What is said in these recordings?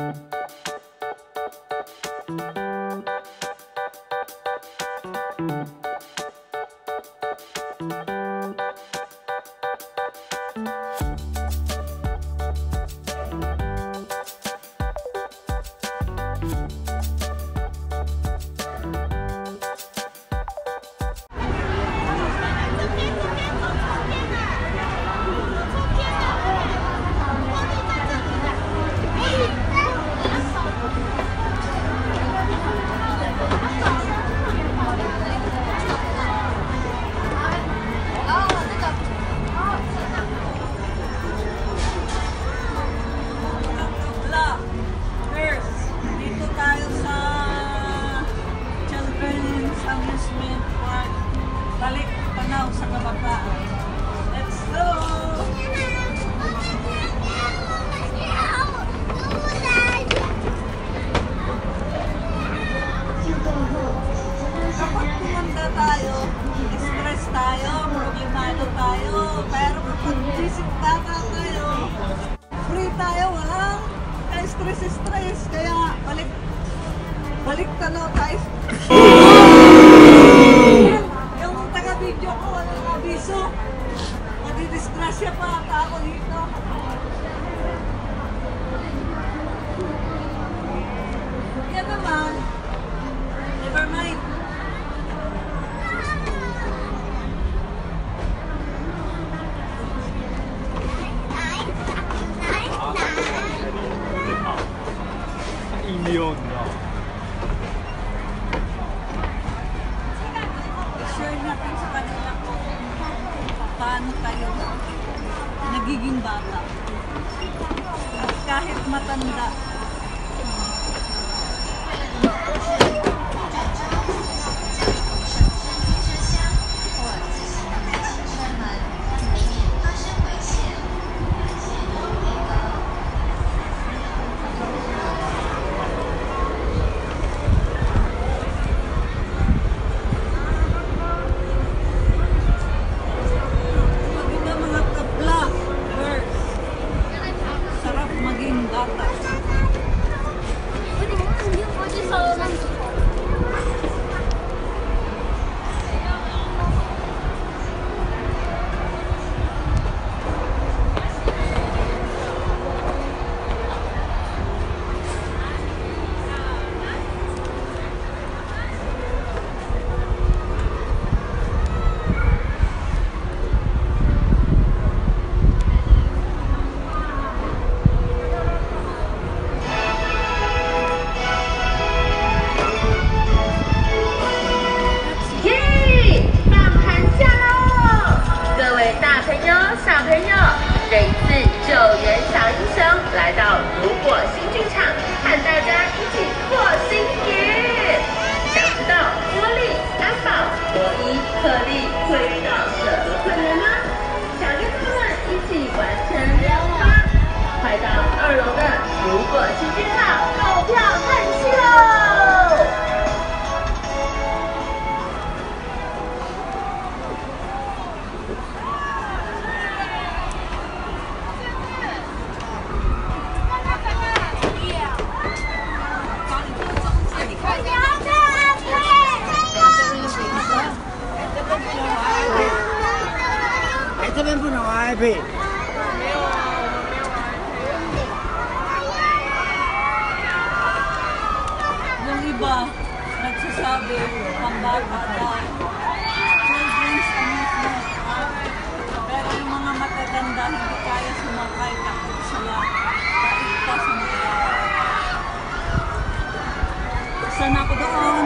Stress, kaya balik tanaw tayo. Yung taga-video ko, walang abiso. Madidisgrasya pa ako dito. Yan naman, never mind. Share natin sa kanila kung paano tayo nagiging bata. At kahit matanda. Yung iba, nagsasabi, pambata, children's amusement park. Pero yung mga matatanda, hindi kaya sumakay, takot sila. Takot pa sa mga. Saan ako doon?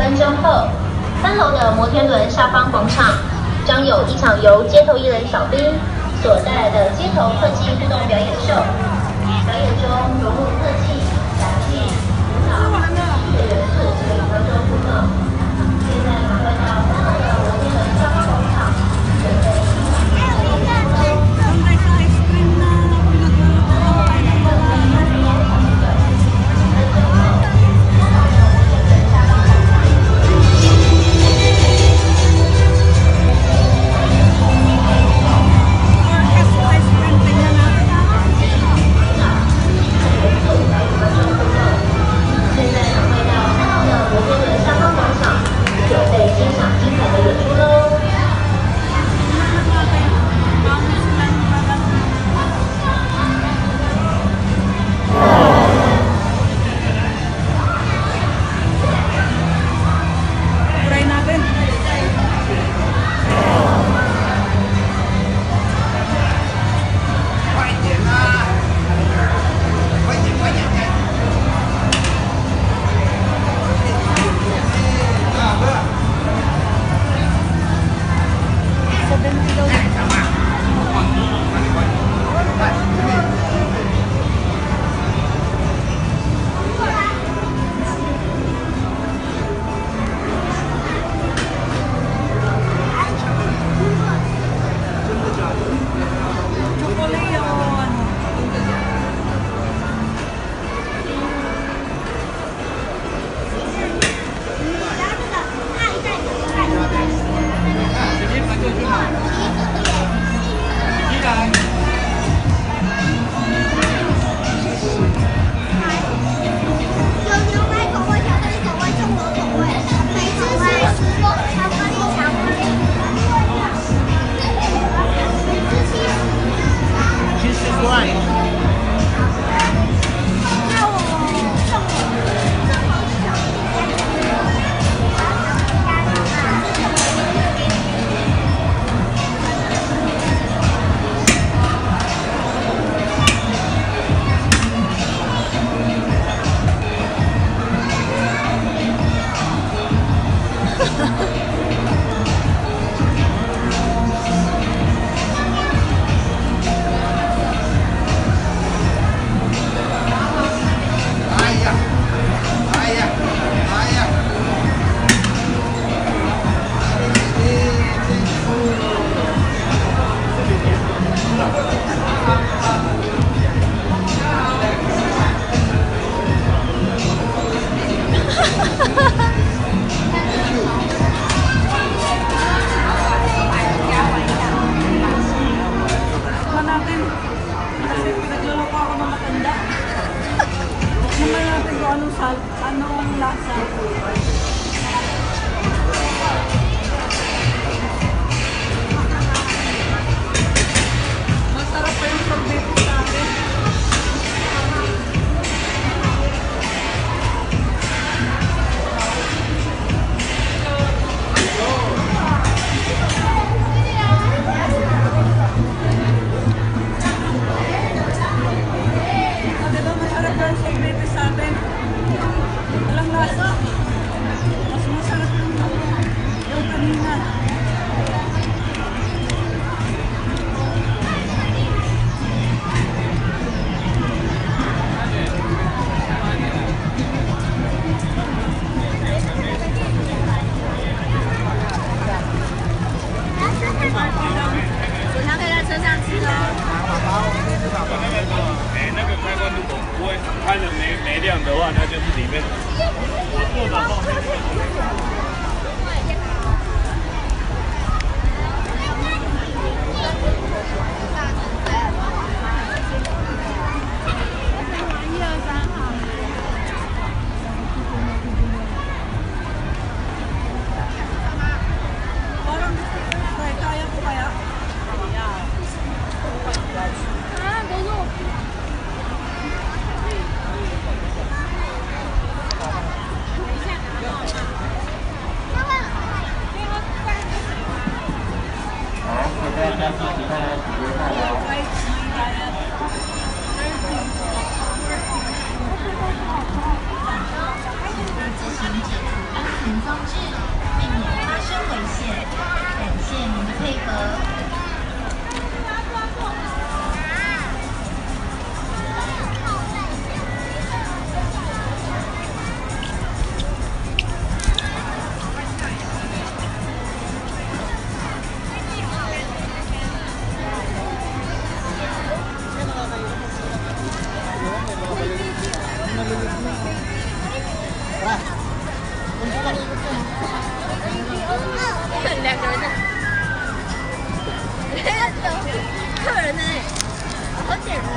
分钟后，3楼的摩天轮下方广场将有一场由街头艺人小兵所带来的街头特技互动表演秀。表演中融入特技、杂技、舞蹈、音乐元素与观众互动。现在赶快到3楼的摩天轮下方广场，准备欣赏表演喽！ Anong lasa? Masarap pa yung sorbet sa akin. Diba masarap pa yung sorbet sa atin? Walang lasa. Mas masarap yung kanina. 看着没亮的话，那就是里面做的放面。 存装置，避免发生危险。感谢您的配合。 两个人呢？客人呢？好点啊！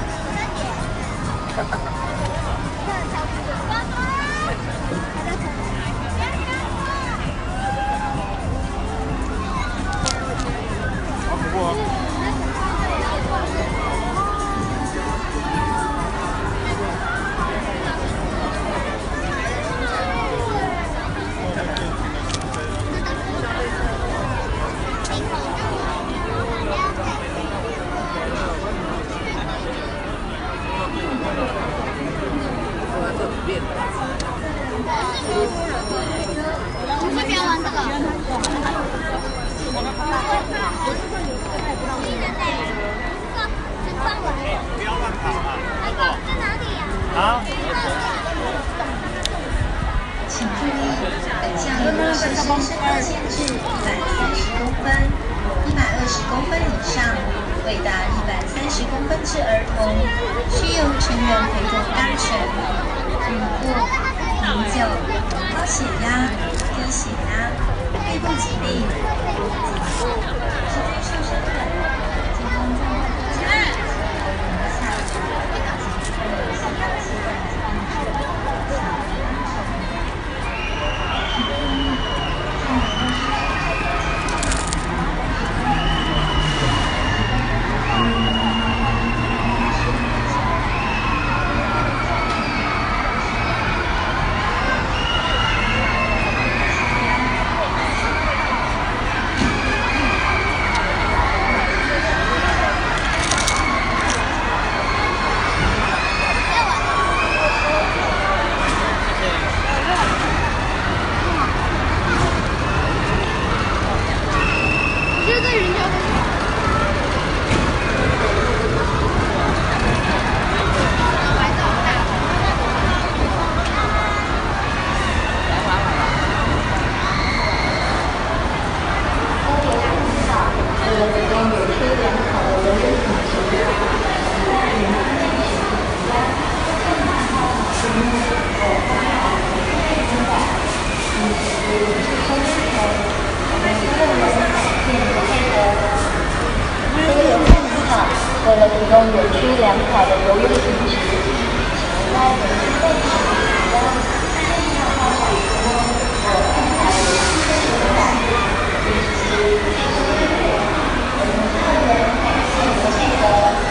好不过。 我们不要玩这个。 不要乱跑啊！ 在哪里呀？ 好。 请注意，本项有实施身高限制130公分，120公分以上，未达130公分之儿童，需由成人陪同搭乘。孕妇、饮酒、高血压、低血压、肺部疾病、脊柱、脊椎受伤等健康状况不佳的影响，有相关疾病并受到强烈要求。 为了提供园区良好的游泳品质，请在园区内使用建议要泡水时我安排游戏的游览，以及我们客人感谢您的配合。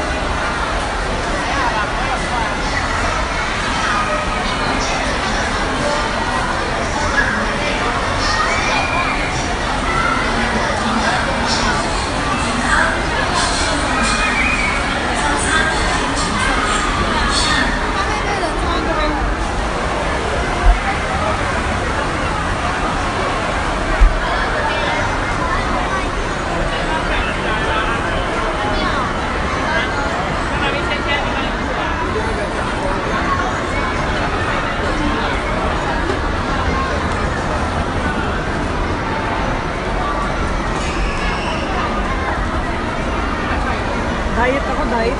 Diet ako, diet.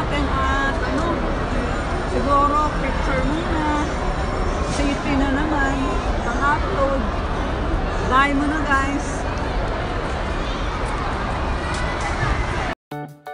natin at ano, siguro picture muna. City na naman. Ang upload. Bye muna guys.